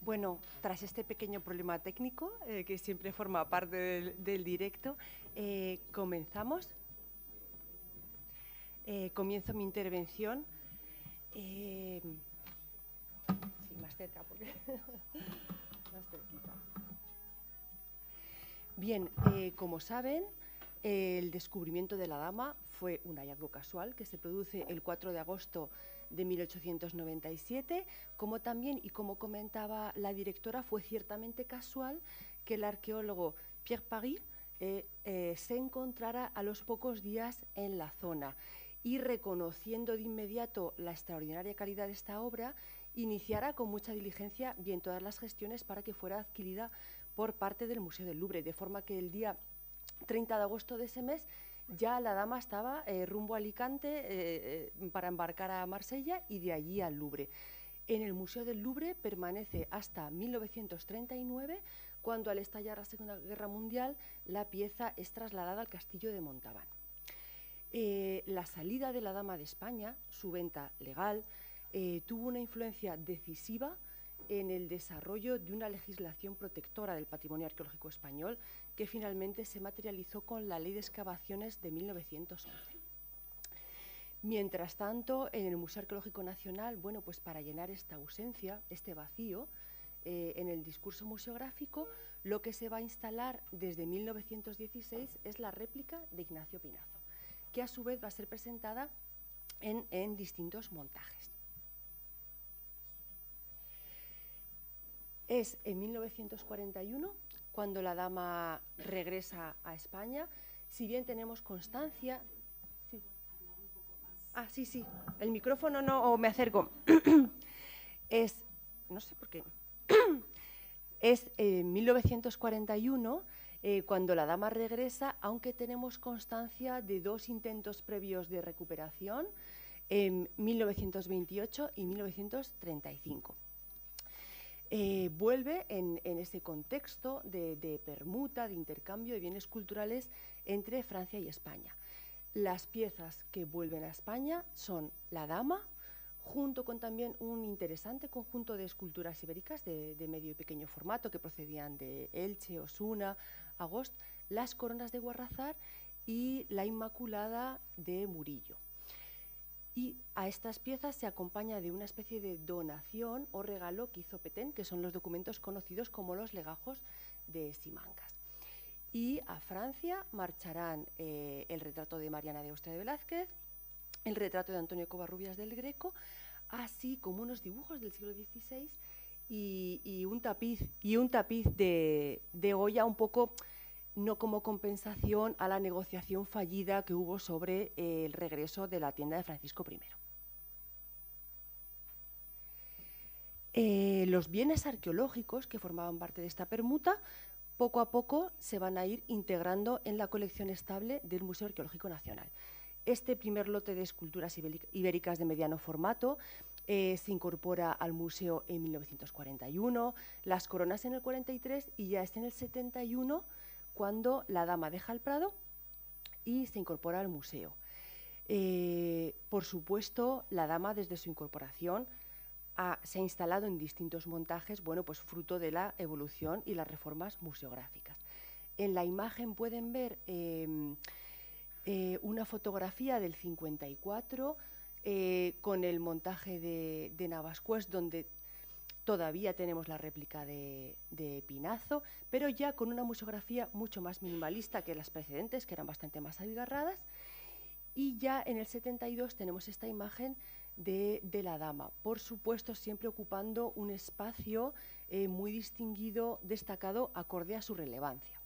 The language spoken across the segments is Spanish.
Bueno, tras este pequeño problema técnico, que siempre forma parte del directo, comenzamos. Comienzo mi intervención. Sí, más cerca, porque más cerquita. Bien, como saben, el descubrimiento de la dama fue un hallazgo casual que se produce el 4 de agosto de 1897, como también, y como comentaba la directora, fue ciertamente casual que el arqueólogo Pierre Paris se encontrara a los pocos días en la zona y, reconociendo de inmediato la extraordinaria calidad de esta obra, iniciara con mucha diligencia bien todas las gestiones para que fuera adquirida por parte del Museo del Louvre, de forma que el día 30 de agosto de ese mes ya la dama estaba rumbo a Alicante para embarcar a Marsella y de allí al Louvre. En el Museo del Louvre permanece hasta 1939, cuando al estallar la Segunda Guerra Mundial la pieza es trasladada al Castillo de Montauban. La salida de la Dama de España, su venta legal, tuvo una influencia decisiva en el desarrollo de una legislación protectora del patrimonio arqueológico español que finalmente se materializó con la Ley de Excavaciones de 1911. Mientras tanto, en el Museo Arqueológico Nacional, bueno, pues para llenar esta ausencia, este vacío, en el discurso museográfico, lo que se va a instalar desde 1916 es la réplica de Ignacio Pinazo, que a su vez va a ser presentada en distintos montajes. Es en 1941 cuando la dama regresa a España, si bien tenemos constancia... Sí. Ah, sí, sí, el micrófono no, o me acerco. No sé por qué. Es en 1941 cuando la dama regresa, aunque tenemos constancia de dos intentos previos de recuperación, en 1928 y 1935. Vuelve en ese contexto de permuta, de intercambio de bienes culturales entre Francia y España. Las piezas que vuelven a España son la dama, junto con también un interesante conjunto de esculturas ibéricas de medio y pequeño formato que procedían de Elche, Osuna, Agost, las coronas de Guarrazar y la Inmaculada de Murillo. Y a estas piezas se acompaña de una especie de donación o regalo que hizo Petén, que son los documentos conocidos como los legajos de Simancas. Y a Francia marcharán el retrato de Mariana de Austria de Velázquez, el retrato de Antonio Covarrubias del Greco, así como unos dibujos del siglo XVI y un tapiz de Goya, un poco no como compensación a la negociación fallida que hubo sobre el regreso de la tienda de Francisco I. Los bienes arqueológicos que formaban parte de esta permuta poco a poco se van a ir integrando en la colección estable del Museo Arqueológico Nacional. Este primer lote de esculturas ibéricas de mediano formato se incorpora al museo en 1941, las coronas en el 43 y ya es en el 71 cuando la dama deja el Prado y se incorpora al museo. Por supuesto, la dama desde su incorporación se ha instalado en distintos montajes, bueno, pues fruto de la evolución y las reformas museográficas. En la imagen pueden ver una fotografía del 54 con el montaje de Navascués, donde todavía tenemos la réplica de Pinazo, pero ya con una museografía mucho más minimalista que las precedentes, que eran bastante más abigarradas. Y ya en el 72 tenemos esta imagen de la dama, por supuesto siempre ocupando un espacio muy distinguido, destacado, acorde a su relevancia.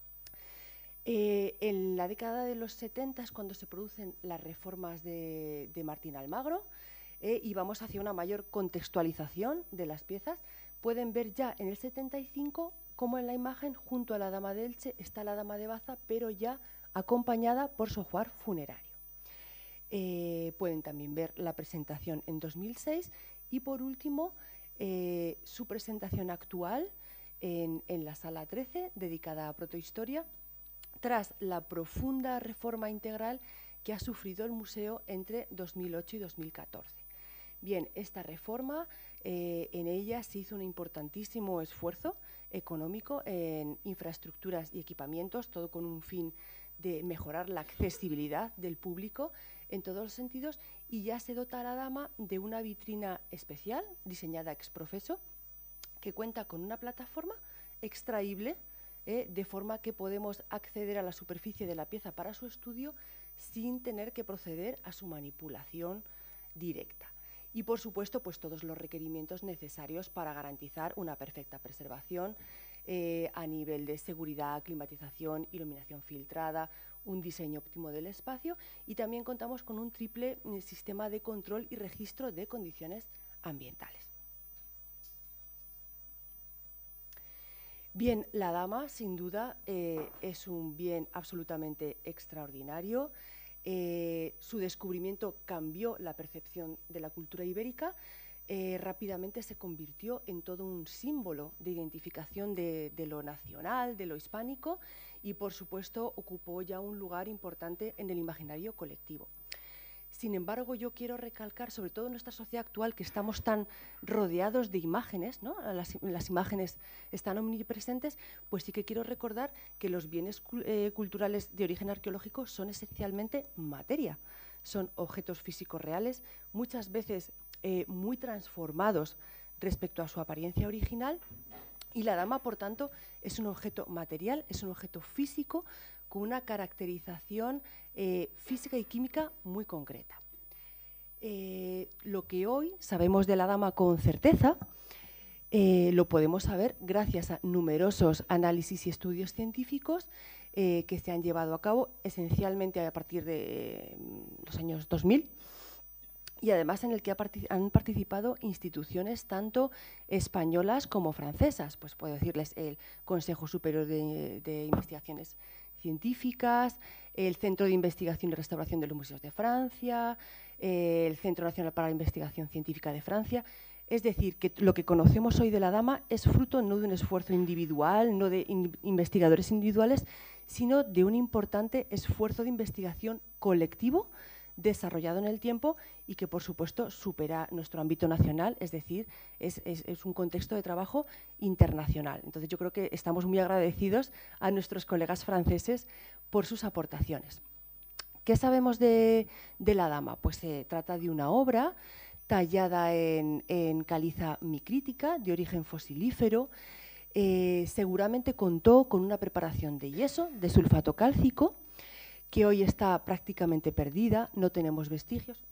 En la década de los 70 es cuando se producen las reformas de Martín Almagro y vamos hacia una mayor contextualización de las piezas. Pueden ver ya en el 75 como en la imagen, junto a la dama de Elche, está la dama de Baza, pero ya acompañada por su ajuar funerario. Pueden también ver la presentación en 2006 y, por último, su presentación actual en la Sala 13, dedicada a protohistoria, tras la profunda reforma integral que ha sufrido el museo entre 2008 y 2014. Bien, esta reforma, en ella se hizo un importantísimo esfuerzo económico en infraestructuras y equipamientos, todo con un fin de mejorar la accesibilidad del público en todos los sentidos, y ya se dota a la dama de una vitrina especial diseñada ex professo que cuenta con una plataforma extraíble, de forma que podemos acceder a la superficie de la pieza para su estudio sin tener que proceder a su manipulación directa. Y, por supuesto, pues todos los requerimientos necesarios para garantizar una perfecta preservación a nivel de seguridad, climatización, iluminación filtrada, un diseño óptimo del espacio, y también contamos con un triple sistema de control y registro de condiciones ambientales. Bien, la dama, sin duda, es un bien absolutamente extraordinario. Su descubrimiento cambió la percepción de la cultura ibérica. Rápidamente se convirtió en todo un símbolo de identificación de lo nacional, de lo hispánico, y, por supuesto, ocupó ya un lugar importante en el imaginario colectivo. Sin embargo, yo quiero recalcar, sobre todo en nuestra sociedad actual, que estamos tan rodeados de imágenes, ¿no? Las imágenes están omnipresentes, pues sí que quiero recordar que los bienes culturales de origen arqueológico son esencialmente materia, son objetos físicos reales, muchas veces muy transformados respecto a su apariencia original, y la dama, por tanto, es un objeto material, es un objeto físico con una caracterización física y química muy concreta. Lo que hoy sabemos de la dama con certeza lo podemos saber gracias a numerosos análisis y estudios científicos que se han llevado a cabo esencialmente a partir de los años 2000, y además en el que han participado instituciones tanto españolas como francesas. Pues puedo decirles el Consejo Superior de Investigaciones Científicas, el Centro de Investigación y Restauración de los Museos de Francia, el Centro Nacional para la Investigación Científica de Francia. Es decir, que lo que conocemos hoy de la dama es fruto no de un esfuerzo individual, no de investigadores individuales, sino de un importante esfuerzo de investigación colectivo desarrollado en el tiempo y que, por supuesto, supera nuestro ámbito nacional, es decir, es un contexto de trabajo internacional. Entonces, yo creo que estamos muy agradecidos a nuestros colegas franceses por sus aportaciones. ¿Qué sabemos de la dama? Pues se trata de una obra tallada en caliza micrítica, de origen fosilífero. Seguramente contó con una preparación de yeso, de sulfato cálcico, que hoy está prácticamente perdida, no tenemos vestigios.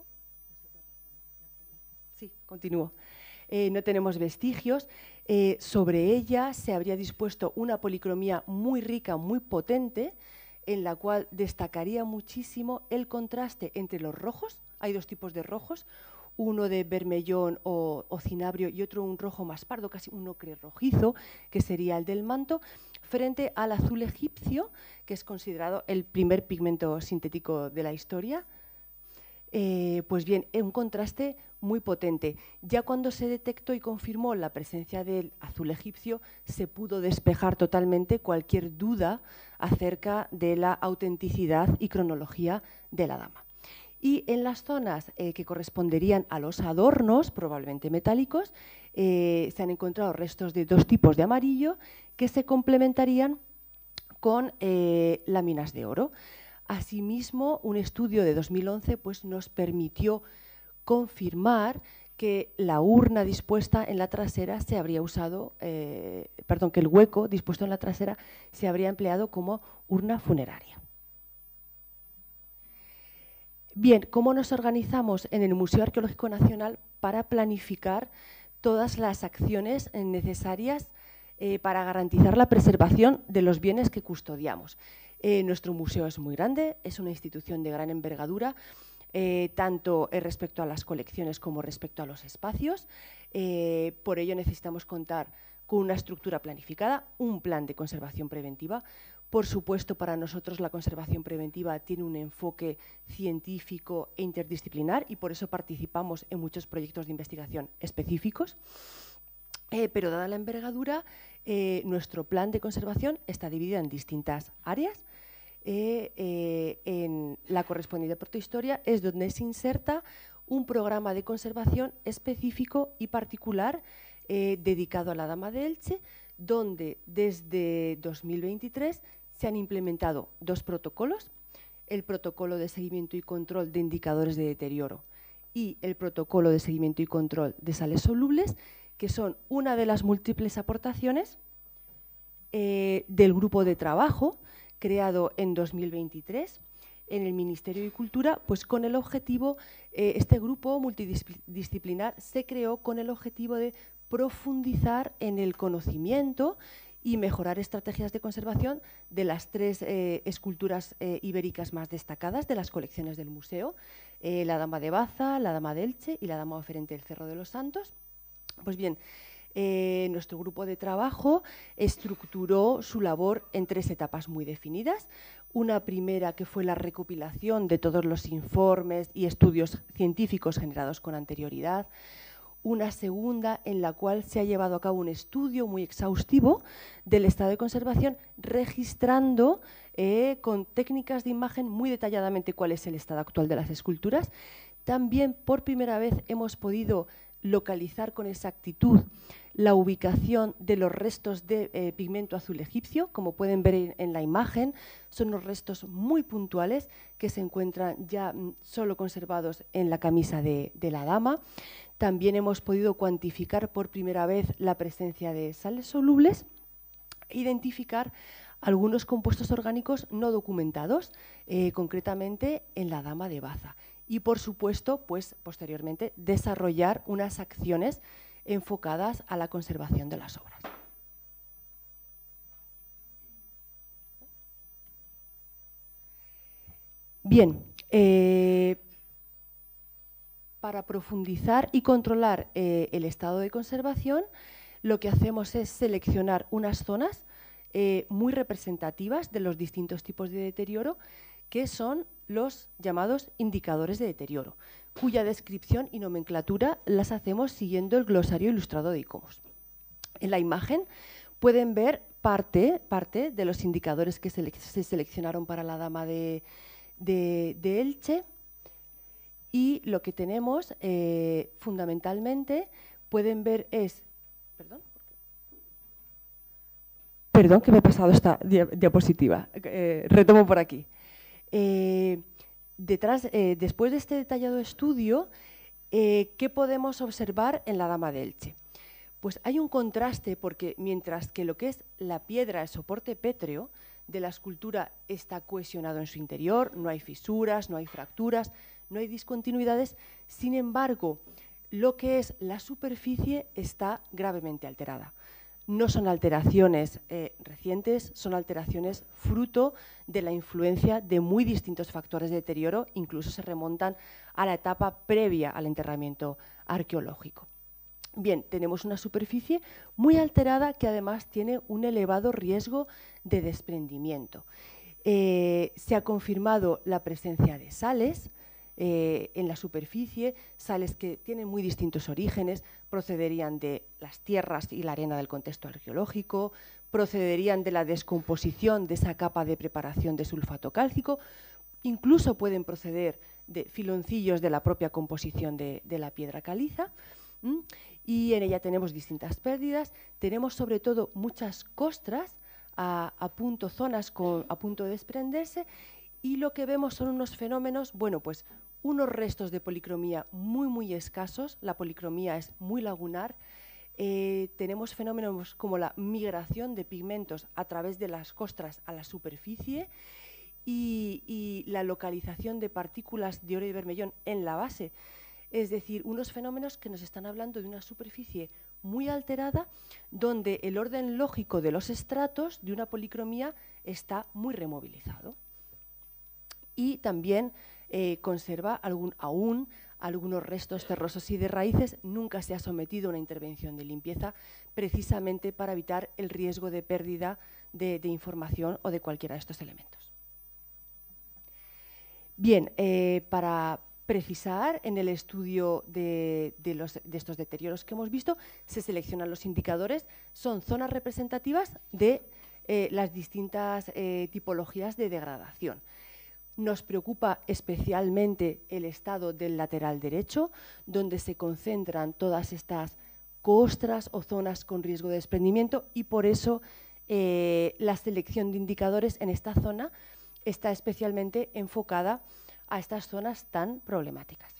Sí, continúo. No tenemos vestigios. Sobre ella se habría dispuesto una policromía muy rica, muy potente, en la cual destacaría muchísimo el contraste entre los rojos. Hay dos tipos de rojos, uno de bermellón o cinabrio y otro un rojo más pardo, casi un ocre rojizo, que sería el del manto, frente al azul egipcio, que es considerado el primer pigmento sintético de la historia. Pues bien, un contraste muy potente. Ya cuando se detectó y confirmó la presencia del azul egipcio, se pudo despejar totalmente cualquier duda acerca de la autenticidad y cronología de la dama. Y en las zonas que corresponderían a los adornos, probablemente metálicos, se han encontrado restos de dos tipos de amarillo que se complementarían con láminas de oro. Asimismo, un estudio de 2011 pues, nos permitió confirmar que la urna dispuesta en la trasera se habría usado, que el hueco dispuesto en la trasera se habría empleado como urna funeraria. Bien, ¿cómo nos organizamos en el Museo Arqueológico Nacional para planificar todas las acciones necesarias para garantizar la preservación de los bienes que custodiamos? Nuestro museo es muy grande, es una institución de gran envergadura, tanto respecto a las colecciones como respecto a los espacios. Por ello necesitamos contar con una estructura planificada, un plan de conservación preventiva. Por supuesto, para nosotros la conservación preventiva tiene un enfoque científico e interdisciplinar y por eso participamos en muchos proyectos de investigación específicos. Pero dada la envergadura, nuestro plan de conservación está dividido en distintas áreas. En la correspondiente protohistoria es donde se inserta un programa de conservación específico y particular dedicado a la Dama de Elche, donde desde 2023 se han implementado 2 protocolos, el protocolo de seguimiento y control de indicadores de deterioro y el protocolo de seguimiento y control de sales solubles, que son una de las múltiples aportaciones del grupo de trabajo creado en 2023 en el Ministerio de Cultura, pues con el objetivo, este grupo multidisciplinar se creó con el objetivo de profundizar en el conocimiento y mejorar estrategias de conservación de las 3 esculturas ibéricas más destacadas de las colecciones del museo, la Dama de Baza, la Dama de Elche y la Dama oferente del Cerro de los Santos. Pues bien, nuestro grupo de trabajo estructuró su labor en 3 etapas muy definidas. Una primera, que fue la recopilación de todos los informes y estudios científicos generados con anterioridad. Una segunda, en la cual se ha llevado a cabo un estudio muy exhaustivo del estado de conservación, registrando con técnicas de imagen muy detalladamente cuál es el estado actual de las esculturas. También, por primera vez, hemos podido localizar con exactitud la ubicación de los restos de pigmento azul egipcio. Como pueden ver en la imagen, son unos restos muy puntuales que se encuentran ya solo conservados en la camisa de la dama. También hemos podido cuantificar por primera vez la presencia de sales solubles e identificar algunos compuestos orgánicos no documentados, concretamente en la Dama de Baza. Y, por supuesto, pues, posteriormente, desarrollar unas acciones enfocadas a la conservación de las obras. Bien, para profundizar y controlar el estado de conservación, lo que hacemos es seleccionar unas zonas muy representativas de los distintos tipos de deterioro, que son los llamados indicadores de deterioro, cuya descripción y nomenclatura las hacemos siguiendo el glosario ilustrado de ICOMOS. En la imagen pueden ver parte de los indicadores que se seleccionaron para la Dama de Elche, y lo que tenemos fundamentalmente, pueden ver es… Perdón, que me he pasado esta diapositiva. Retomo por aquí. Después de este detallado estudio, ¿qué podemos observar en la Dama de Elche? Pues hay un contraste, porque mientras que lo que es la piedra, el soporte pétreo de la escultura, está cohesionado en su interior, no hay fisuras, no hay fracturas, no hay discontinuidades, sin embargo, lo que es la superficie está gravemente alterada. No son alteraciones recientes, son alteraciones fruto de la influencia de muy distintos factores de deterioro, incluso se remontan a la etapa previa al enterramiento arqueológico. Bien, tenemos una superficie muy alterada que además tiene un elevado riesgo de desprendimiento. Se ha confirmado la presencia de sales en la superficie, sales que tienen muy distintos orígenes, procederían de las tierras y la arena del contexto arqueológico, procederían de la descomposición de esa capa de preparación de sulfato cálcico, incluso pueden proceder de filoncillos de la propia composición de la piedra caliza, y en ella tenemos distintas pérdidas, tenemos sobre todo muchas costras a punto, zonas a punto de desprenderse, y lo que vemos son unos fenómenos, bueno, pues unos restos de policromía muy escasos, la policromía es muy lagunar, tenemos fenómenos como la migración de pigmentos a través de las costras a la superficie y la localización de partículas de oro y bermellón en la base, es decir, unos fenómenos que nos están hablando de una superficie muy alterada, donde el orden lógico de los estratos de una policromía está muy removilizado. Y también conserva aún algunos restos terrosos y de raíces. Nunca se ha sometido a una intervención de limpieza, precisamente para evitar el riesgo de pérdida de información o de cualquiera de estos elementos. Bien, para precisar, en el estudio de estos deterioros que hemos visto, se seleccionan los indicadores, son zonas representativas de las distintas tipologías de degradación. Nos preocupa especialmente el estado del lateral derecho, donde se concentran todas estas costras o zonas con riesgo de desprendimiento, y por eso la selección de indicadores en esta zona está especialmente enfocada a estas zonas tan problemáticas.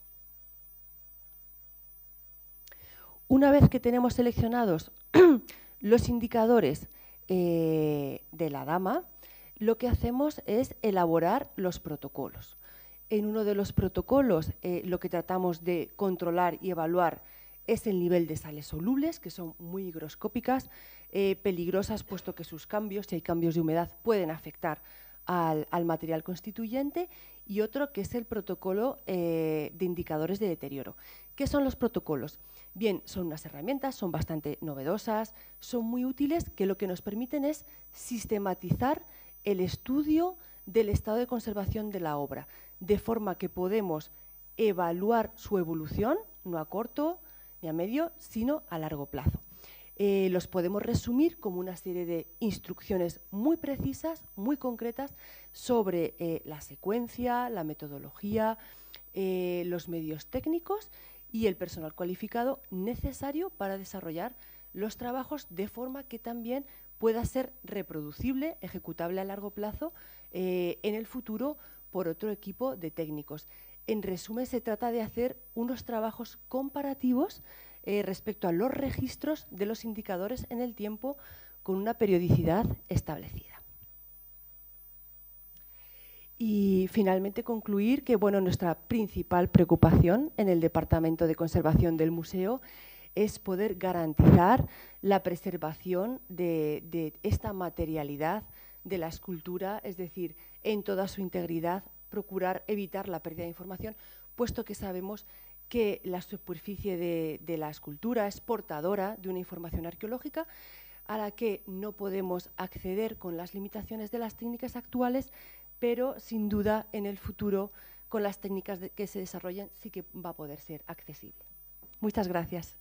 Una vez que tenemos seleccionados los indicadores de la dama, lo que hacemos es elaborar los protocolos. En uno de los protocolos lo que tratamos de controlar y evaluar es el nivel de sales solubles, que son muy higroscópicas, peligrosas, puesto que sus cambios, si hay cambios de humedad, pueden afectar al material constituyente, y otro que es el protocolo de indicadores de deterioro. ¿Qué son los protocolos? Bien, son unas herramientas, son bastante novedosas, son muy útiles, que lo que nos permiten es sistematizar el estudio del estado de conservación de la obra, de forma que podemos evaluar su evolución, no a corto ni a medio, sino a largo plazo. Los podemos resumir como una serie de instrucciones muy precisas, muy concretas, sobre la secuencia, la metodología, los medios técnicos y el personal cualificado necesario para desarrollar los trabajos de forma que también pueda ser reproducible, ejecutable a largo plazo en el futuro por otro equipo de técnicos. En resumen, se trata de hacer unos trabajos comparativos respecto a los registros de los indicadores en el tiempo con una periodicidad establecida. Y finalmente concluir que nuestra principal preocupación en el Departamento de Conservación del Museo es poder garantizar la preservación de esta materialidad de la escultura, es decir, en toda su integridad, procurar evitar la pérdida de información, puesto que sabemos que la superficie de la escultura es portadora de una información arqueológica a la que no podemos acceder con las limitaciones de las técnicas actuales, pero sin duda en el futuro, con las técnicas que se desarrollen, sí que va a poder ser accesible. Muchas gracias.